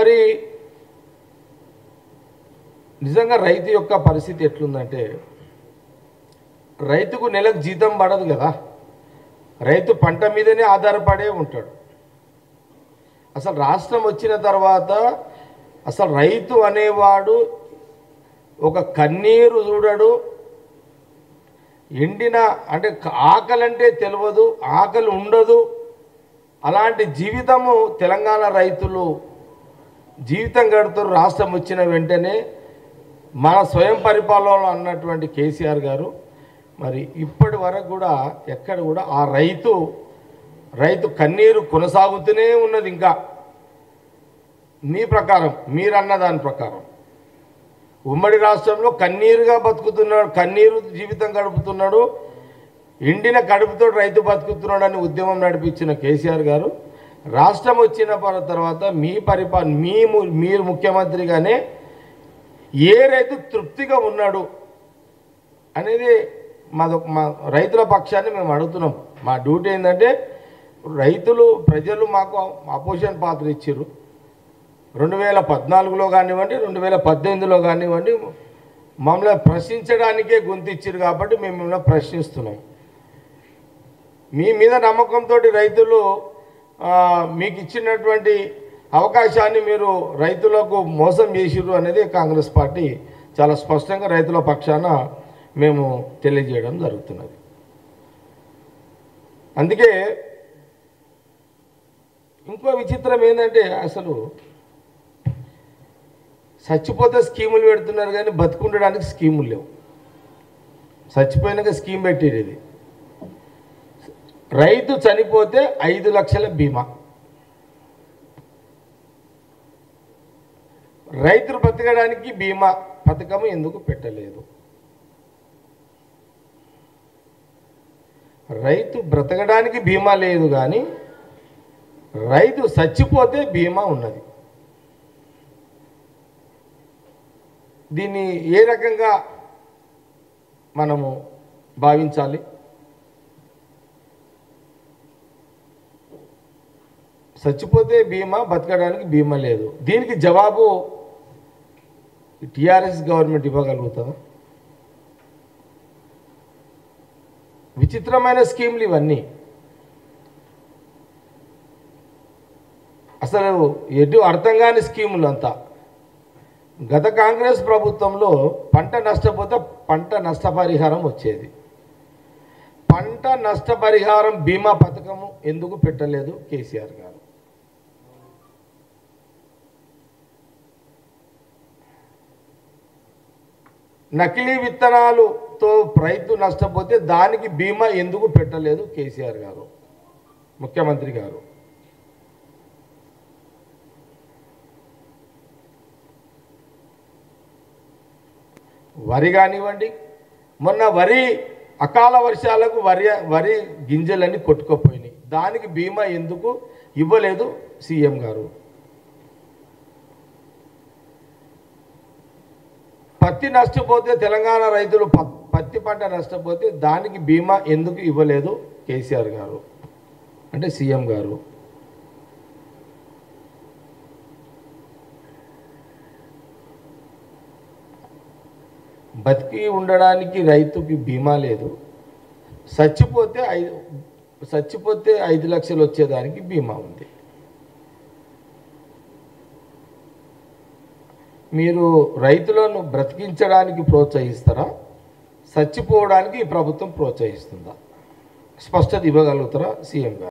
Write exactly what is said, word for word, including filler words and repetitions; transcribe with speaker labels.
Speaker 1: మరి నిజంగా రైతు యొక్క పరిస్థితి ఎట్లుందంటే రైతుకు నెలకు జీతం పడదు కదా, రైతు పంట మీదనే ఆధారపడే ఉంటాడు. అసలు రాష్ట్రం వచ్చిన తర్వాత అసలు రైతు అనేవాడు ఒక కన్నీరు చూడడు, ఎండిన అంటే ఆకలంటే తెలియదు, ఆకలి ఉండదు. అలాంటి జీవితము తెలంగాణ రైతులు జీవితం గడుపుతారు. రాష్ట్రం వచ్చిన వెంటనే మన స్వయం పరిపాలన అన్నటువంటి కేసీఆర్ గారు మరి ఇప్పటి వరకు కూడా ఎక్కడ కూడా ఆ రైతు రైతు కన్నీరు కొనసాగుతూనే ఉన్నది. ఇంకా మీ ప్రకారం మీరన్న దాని ప్రకారం ఉమ్మడి రాష్ట్రంలో కన్నీరుగా బతుకుతున్నాడు, కన్నీరు జీవితం గడుపుతున్నాడు, ఎండిన కడుపుతో రైతు బతుకుతున్నాడని ఉద్యమం నడిపించిన కేసీఆర్ గారు రాష్ట్రం వచ్చిన తర్వాత మీ పరిపాలన మీ మీరు ముఖ్యమంత్రిగానే ఏ రైతు తృప్తిగా ఉన్నాడు అనేది మాది మా రైతుల పక్షాన్ని మేము అడుగుతున్నాం. మా డ్యూటీ ఏంటంటే రైతులు ప్రజలు మాకు అపోజిషన్ పాత్ర ఇచ్చారు. రెండు వేల పద్నాలుగులో కానివ్వండి, రెండు వేల పద్దెనిమిదిలో కానివ్వండి, మమ్మల్ని ప్రశ్నించడానికే గొంతిచ్చారు కాబట్టి మేము మిమ్మల్ని ప్రశ్నిస్తున్నాం. మీ మీద నమ్మకంతో రైతులు మీకు ఇచ్చినటువంటి అవకాశాన్ని మీరు రైతులకు మోసం చేసిర్రు అనేది కాంగ్రెస్ పార్టీ చాలా స్పష్టంగా రైతుల పక్షాన మేము తెలియజేయడం జరుగుతున్నది. అందుకే ఇంకో విచిత్రం ఏంటంటే అసలు చచ్చిపోతే స్కీములు పెడుతున్నారు కానీ బతుకుండడానికి స్కీములు లేవు. చచ్చిపోయినాక స్కీమ్ పెట్టేది ఇది. రైతు చనిపోతే ఐదు లక్షల బీమా, రైతులు బ్రతకడానికి బీమా పథకం ఎందుకు పెట్టలేదు? రైతు బ్రతకడానికి బీమా లేదు కానీ రైతు చచ్చిపోతే బీమా ఉన్నది. దీన్ని ఏ రకంగా మనము భావించాలి? చచ్చిపోతే బీమా, బతకడానికి బీమా లేదు. దీనికి జవాబు టీఆర్ఎస్ గవర్నమెంట్ ఇవ్వగలుగుతుందా? విచిత్రమైన స్కీములు ఇవన్నీ. అసలు ఎటు అర్థం కాని స్కీములు అంతా. గత కాంగ్రెస్ ప్రభుత్వంలో పంట నష్టపోతే పంట నష్టపరిహారం వచ్చేది. పంట నష్టపరిహారం బీమా పథకము ఎందుకు పెట్టలేదు కేసీఆర్ గారు? నకిలీ విత్తనాలతో రైతు నష్టపోతే దానికి బీమా ఎందుకు పెట్టలేదు కేసీఆర్ గారు ముఖ్యమంత్రి గారు? వరి కానివ్వండి, మొన్న వరి అకాల వర్షాలకు వరి వరి గింజలన్నీ కొట్టుకుపోయినాయి, దానికి బీమా ఎందుకు ఇవ్వలేదు సీఎం గారు? పత్తి నష్టపోతే తెలంగాణ రైతులు పత్తి పంట నష్టపోతే దానికి బీమా ఎందుకు ఇవ్వలేదు కేసీఆర్ గారు అంటే సీఎం గారు? బతికి ఉండడానికి రైతుకి బీమా లేదు, చచ్చిపోతే ఐదు చచ్చిపోతే ఐదు లక్షలు వచ్చేదానికి బీమా ఉంది. మీరు రైతులను బ్రతికించడానికి ప్రోత్సహిస్తారా, చచ్చిపోవడానికి ఈ ప్రభుత్వం ప్రోత్సహిస్తుందా? స్పష్టత ఇవ్వగలుగుతారా సీఎం గారు?